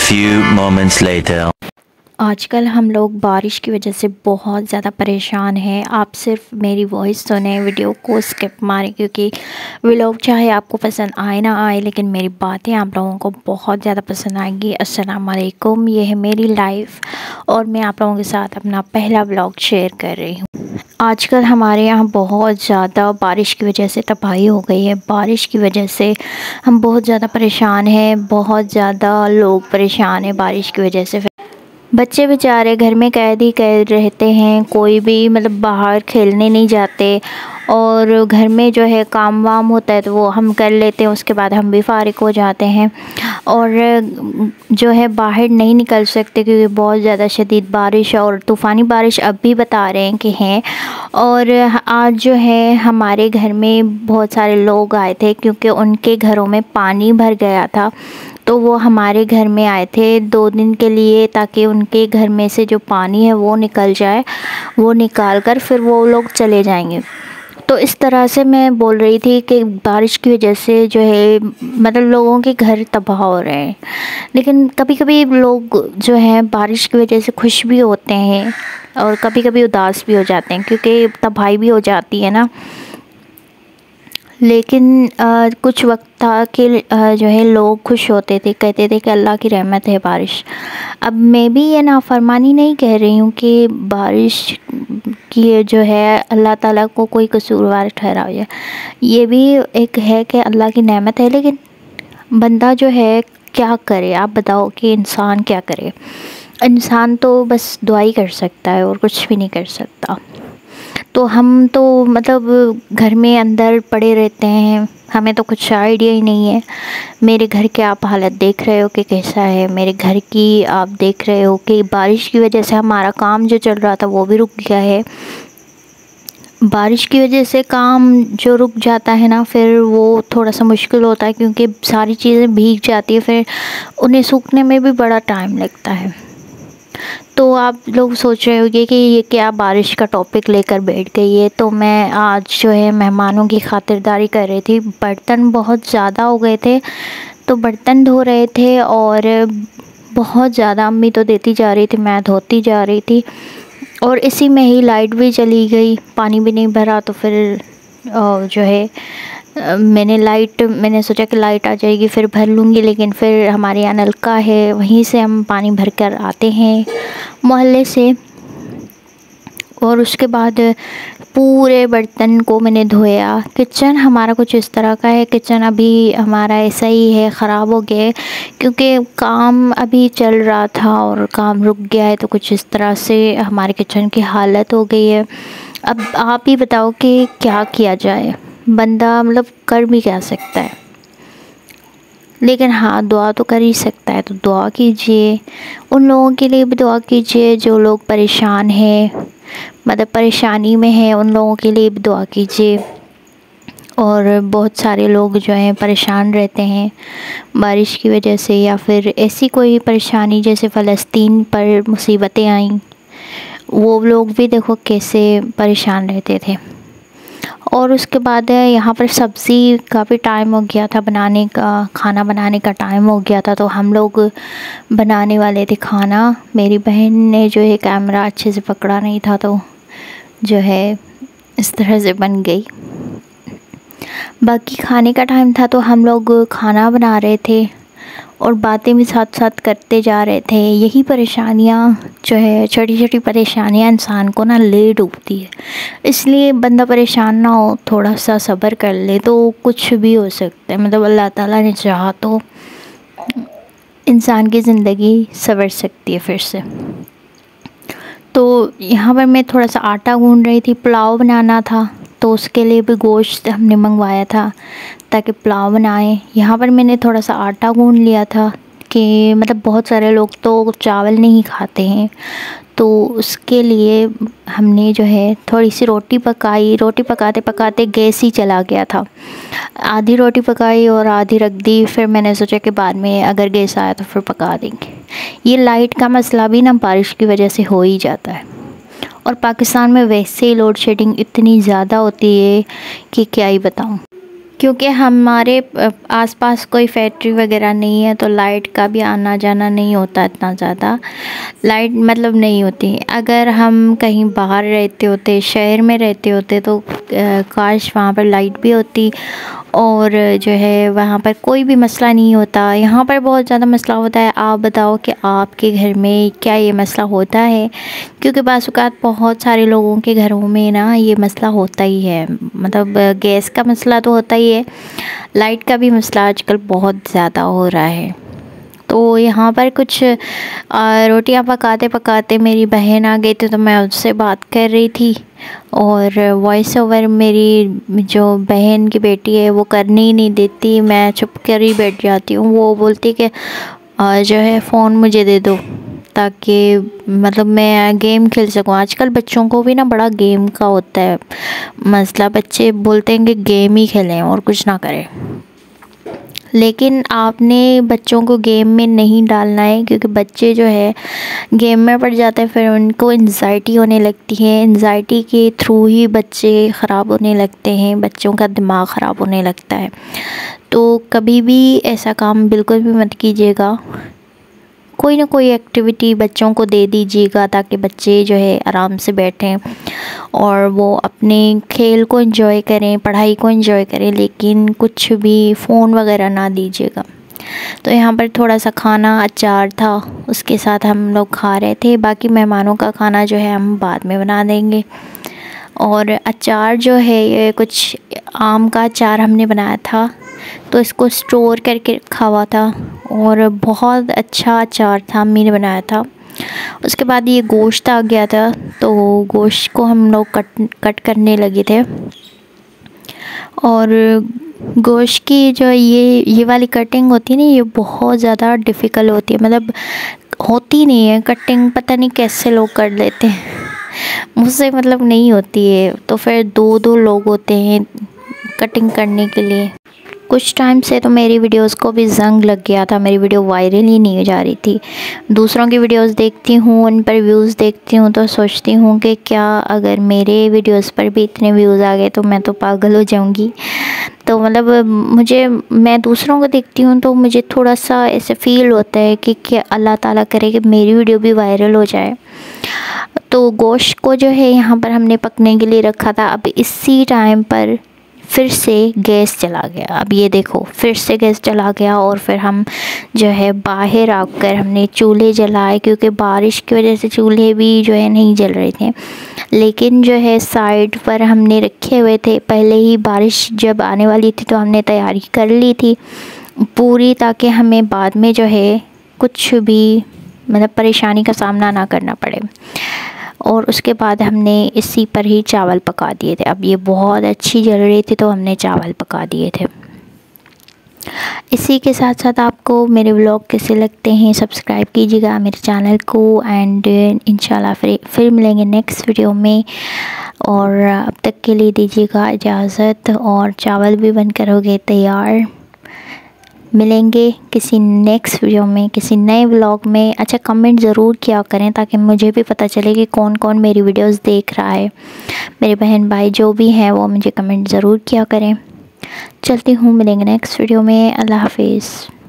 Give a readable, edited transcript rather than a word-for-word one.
few moments later. आजकल हम लोग बारिश की वजह से बहुत ज़्यादा परेशान हैं। आप सिर्फ मेरी वॉइस सुने, वीडियो को स्किप मारें, क्योंकि व्लॉग चाहे आपको पसंद आए ना आए, लेकिन मेरी बातें आप लोगों को बहुत ज़्यादा पसंद आएंगी। अस्सलाम वालेकुम, ये है मेरी लाइफ और मैं आप लोगों के साथ अपना पहला व्लॉग शेयर कर रही हूँ। आजकल हमारे यहाँ बहुत ज़्यादा बारिश की वजह से तबाही हो गई है। बारिश की वजह से हम बहुत ज़्यादा परेशान हैं, बहुत ज़्यादा लोग परेशान हैं बारिश की वजह से। बच्चे बेचारे घर में कैद ही कैद रहते हैं, कोई भी मतलब बाहर खेलने नहीं जाते, और घर में जो है काम वाम होता है तो वो हम कर लेते हैं, उसके बाद हम भी फारिग हो जाते हैं और जो है बाहर नहीं निकल सकते क्योंकि बहुत ज़्यादा शदीद बारिश और तूफ़ानी बारिश अब भी बता रहे हैं कि हैं। और आज जो है हमारे घर में बहुत सारे लोग आए थे क्योंकि उनके घरों में पानी भर गया था, तो वो हमारे घर में आए थे 2 दिन के लिए, ताकि उनके घर में से जो पानी है वो निकल जाए, वो निकाल कर फिर वो लोग चले जाएंगे। तो इस तरह से मैं बोल रही थी कि बारिश की वजह से जो है मतलब लोगों के घर तबाह हो रहे हैं, लेकिन कभी कभी लोग जो है बारिश की वजह से खुश भी होते हैं और कभी कभी उदास भी हो जाते हैं क्योंकि तबाही भी हो जाती है ना। लेकिन कुछ वक्त था कि जो है लोग खुश होते थे, कहते थे कि अल्लाह की रहमत है बारिश। अब मैं भी ये नाफरमानी नहीं कह रही हूँ कि बारिश की जो है अल्लाह ताला को कोई कसूरवार ठहराया जाए, ये भी एक है कि अल्लाह की नेमत है, लेकिन बंदा जो है क्या करे। आप बताओ कि इंसान क्या करे। इंसान तो बस दुआ ही कर सकता है और कुछ भी नहीं कर सकता। तो हम तो मतलब घर में अंदर पड़े रहते हैं, हमें तो कुछ आइडिया ही नहीं है। मेरे घर के आप हालत देख रहे हो कि कैसा है, मेरे घर की आप देख रहे हो कि बारिश की वजह से हमारा काम जो चल रहा था वो भी रुक गया है। बारिश की वजह से काम जो रुक जाता है ना, फिर वो थोड़ा सा मुश्किल होता है क्योंकि सारी चीज़ें भीग जाती है, फिर उन्हें सूखने में भी बड़ा टाइम लगता है। तो आप लोग सोच रहे होंगे कि ये क्या बारिश का टॉपिक लेकर बैठ गई है। तो मैं आज जो है मेहमानों की खातिरदारी कर रही थी। बर्तन बहुत ज़्यादा हो गए थे तो बर्तन धो रहे थे, और बहुत ज़्यादा अम्मी तो देती जा रही थी, मैं धोती जा रही थी, और इसी में ही लाइट भी चली गई, पानी भी नहीं भरा। तो फिर जो है मैंने सोचा कि लाइट आ जाएगी फिर भर लूँगी, लेकिन फिर हमारे यहाँ नलका है, वहीं से हम पानी भर कर आते हैं मोहल्ले से। और उसके बाद पूरे बर्तन को मैंने धोया। किचन हमारा कुछ इस तरह का है, किचन अभी हमारा ऐसा ही है, ख़राब हो गया है क्योंकि काम अभी चल रहा था और काम रुक गया है, तो कुछ इस तरह से हमारे किचन की हालत हो गई है। अब आप ही बताओ कि क्या किया जाए, बंदा मतलब कर भी क्या सकता है। लेकिन हाँ, दुआ तो कर ही सकता है, तो दुआ कीजिए। उन लोगों के लिए भी दुआ कीजिए जो लोग परेशान हैं, मतलब परेशानी में हैं, उन लोगों के लिए भी दुआ कीजिए। और बहुत सारे लोग जो हैं परेशान रहते हैं बारिश की वजह से, या फिर ऐसी कोई परेशानी जैसे फ़लस्तीन पर मुसीबतें आईं, वो लोग भी देखो कैसे परेशान रहते थे। और उसके बाद यहाँ पर सब्ज़ी का भी टाइम हो गया था बनाने का, खाना बनाने का टाइम हो गया था, तो हम लोग बनाने वाले थे खाना। मेरी बहन ने जो है कैमरा अच्छे से पकड़ा नहीं था, तो जो है इस तरह से बन गई। बाकी खाने का टाइम था तो हम लोग खाना बना रहे थे और बातें भी साथ साथ करते जा रहे थे। यही परेशानियाँ जो है, छोटी छोटी परेशानियाँ इंसान को ना ले डूबती है, इसलिए बंदा परेशान ना हो, थोड़ा सा सब्र कर ले तो कुछ भी हो सकता है। मतलब अल्लाह ताला ने चाहा तो इंसान की ज़िंदगी संवर सकती है फिर से। तो यहाँ पर मैं थोड़ा सा आटा गूँध रही थी, पुलाव बनाना था, तो उसके लिए भी गोश्त हमने मंगवाया था ताकि पुलाव बनाएं। यहाँ पर मैंने थोड़ा सा आटा गूँध लिया था कि मतलब बहुत सारे लोग तो चावल नहीं खाते हैं, तो उसके लिए हमने जो है थोड़ी सी रोटी पकाई। रोटी पकाते पकाते गैस ही चला गया था, आधी रोटी पकाई और आधी रख दी। फिर मैंने सोचा कि बाद में अगर गैस आया तो फिर पका देंगे। ये लाइट का मसला भी ना बारिश की वजह से हो ही जाता है, और पाकिस्तान में वैसे ही लोड शेडिंग इतनी ज़्यादा होती है कि क्या ही बताऊँ। क्योंकि हमारे आसपास कोई फैक्ट्री वगैरह नहीं है, तो लाइट का भी आना जाना नहीं होता इतना ज़्यादा, लाइट मतलब नहीं होती। अगर हम कहीं बाहर रहते होते, शहर में रहते होते, तो काश वहाँ पर लाइट भी होती और जो है वहाँ पर कोई भी मसला नहीं होता। यहाँ पर बहुत ज़्यादा मसला होता है। आप बताओ कि आपके घर में क्या ये मसला होता है? क्योंकि बाज़-औक़ात बहुत सारे लोगों के घरों में ना ये मसला होता ही है, मतलब गैस का मसला तो होता ही है, लाइट का भी मसला आजकल बहुत ज़्यादा हो रहा है। तो यहाँ पर कुछ रोटियां पकाते पकाते मेरी बहन आ गई थी, तो मैं उससे बात कर रही थी और वॉइस ओवर मेरी जो बहन की बेटी है वो करने ही नहीं देती, मैं चुप कर ही बैठ जाती हूँ। वो बोलती कि जो है फ़ोन मुझे दे दो ताकि मतलब मैं गेम खेल सकूँ। आजकल बच्चों को भी ना बड़ा गेम का होता है मसला, बच्चे बोलते हैं कि गेम ही खेलें और कुछ ना करें। लेकिन आपने बच्चों को गेम में नहीं डालना है, क्योंकि बच्चे जो है गेम में पड़ जाते हैं, फिर उनको एंजाइटी होने लगती है। एंजाइटी के थ्रू ही बच्चे ख़राब होने लगते हैं, बच्चों का दिमाग ख़राब होने लगता है। तो कभी भी ऐसा काम बिल्कुल भी मत कीजिएगा। कोई ना कोई एक्टिविटी बच्चों को दे दीजिएगा ताकि बच्चे जो है आराम से बैठें और वो अपने खेल को एंजॉय करें, पढ़ाई को एंजॉय करें, लेकिन कुछ भी फ़ोन वगैरह ना दीजिएगा। तो यहाँ पर थोड़ा सा खाना अचार था, उसके साथ हम लोग खा रहे थे। बाकी मेहमानों का खाना जो है हम बाद में बना देंगे। और अचार जो है ये कुछ आम का अचार हमने बनाया था, तो इसको स्टोर करके रखा हुआ था और बहुत अच्छा अचार था, अम्मी ने बनाया था। उसके बाद ये गोश्त आ गया था, तो गोश्त को हम लोग कट करने लगे थे। और गोश्त की जो ये वाली कटिंग होती है ना, ये बहुत ज़्यादा डिफ़िकल्ट होती है, मतलब होती नहीं है कटिंग, पता नहीं कैसे लोग कर लेते हैं, मुझसे मतलब नहीं होती है। तो फिर दो लोग होते हैं कटिंग करने के लिए। कुछ टाइम से तो मेरी वीडियोस को भी जंग लग गया था, मेरी वीडियो वायरल ही नहीं जा रही थी। दूसरों की वीडियोस देखती हूँ, उन पर व्यूज़ देखती हूँ, तो सोचती हूँ कि क्या अगर मेरे वीडियोस पर भी इतने व्यूज़ आ गए तो मैं तो पागल हो जाऊँगी। तो मतलब मैं दूसरों को देखती हूँ तो मुझे थोड़ा सा ऐसे फ़ील होता है कि क्या अल्लाह ताला करे कि मेरी वीडियो भी वायरल हो जाए। तो गोश्त को जो है यहाँ पर हमने पकने के लिए रखा था। अब इसी टाइम पर फिर से गैस चला गया। अब ये देखो, फिर से गैस चला गया और फिर हम जो है बाहर आकर हमने चूल्हे जलाए, क्योंकि बारिश की वजह से चूल्हे भी जो है नहीं जल रहे थे। लेकिन जो है साइड पर हमने रखे हुए थे, पहले ही बारिश जब आने वाली थी तो हमने तैयारी कर ली थी पूरी, ताकि हमें बाद में जो है कुछ भी मतलब परेशानी का सामना ना करना पड़े। और उसके बाद हमने इसी पर ही चावल पका दिए थे। अब ये बहुत अच्छी जल रही थी तो हमने चावल पका दिए थे। इसी के साथ साथ आपको मेरे व्लॉग कैसे लगते हैं सब्सक्राइब कीजिएगा मेरे चैनल को, एंड इंशाल्लाह फिर मिलेंगे नेक्स्ट वीडियो में। और अब तक के लिए दीजिएगा इजाज़त, और चावल भी बनकर हो गए तैयार। मिलेंगे किसी नेक्स्ट वीडियो में, किसी नए व्लॉग में। अच्छा, कमेंट ज़रूर किया करें ताकि मुझे भी पता चले कि कौन कौन मेरी वीडियोस देख रहा है। मेरे बहन भाई जो भी हैं वो मुझे कमेंट ज़रूर किया करें। चलती हूँ, मिलेंगे नेक्स्ट वीडियो में। अल्लाह हाफिज़।